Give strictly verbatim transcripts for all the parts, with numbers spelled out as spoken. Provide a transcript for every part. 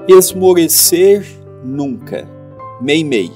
Esmorecer nunca. Meimei.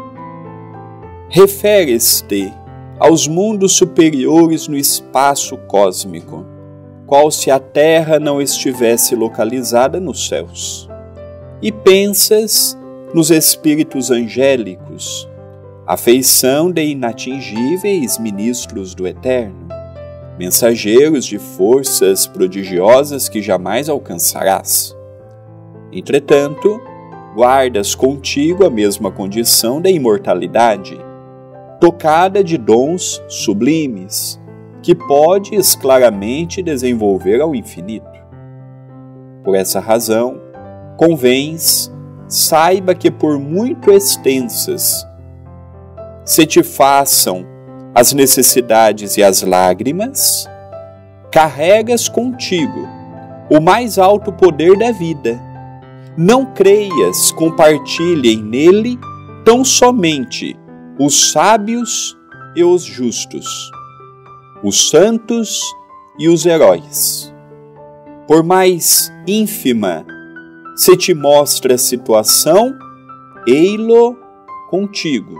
Referes-te aos mundos superiores no espaço cósmico, qual se a Terra não estivesse localizada nos céus. E pensas nos espíritos angélicos, a feição de inatingíveis ministros do Eterno, mensageiros de forças prodigiosas que jamais alcançarás. Entretanto, guardas contigo a mesma condição da imortalidade, tocada de dons sublimes, que podes claramente desenvolver ao infinito. Por essa razão, convens, saiba que por muito extensas se te façam as necessidades e as lágrimas, carregas contigo o mais alto poder da vida. Não creias compartilhem nele tão somente os sábios e os justos, os santos e os heróis. Por mais ínfima se te mostra a situação, ei-lo contigo,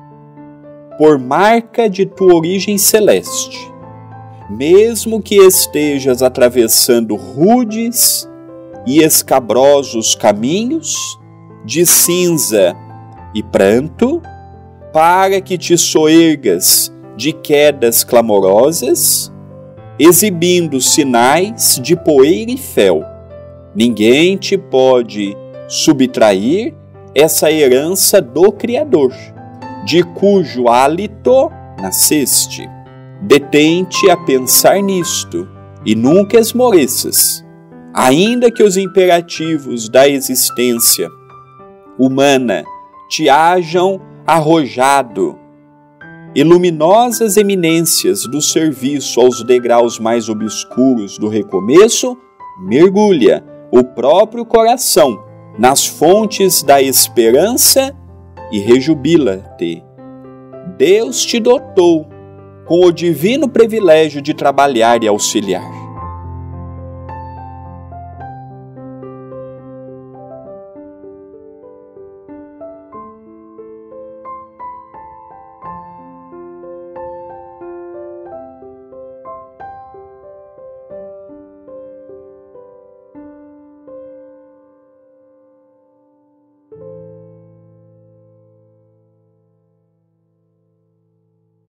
por marca de tua origem celeste, mesmo que estejas atravessando rudes e escabrosos caminhos de cinza e pranto, para que te soergas de quedas clamorosas, exibindo sinais de poeira e fel. Ninguém te pode subtrair essa herança do Criador, de cujo hálito nasceste. Detente a pensar nisto e nunca esmoreças, ainda que os imperativos da existência humana te hajam arrojado e luminosas eminências do serviço aos degraus mais obscuros do recomeço, mergulha o próprio coração nas fontes da esperança e rejubila-te. Deus te dotou com o divino privilégio de trabalhar e auxiliar.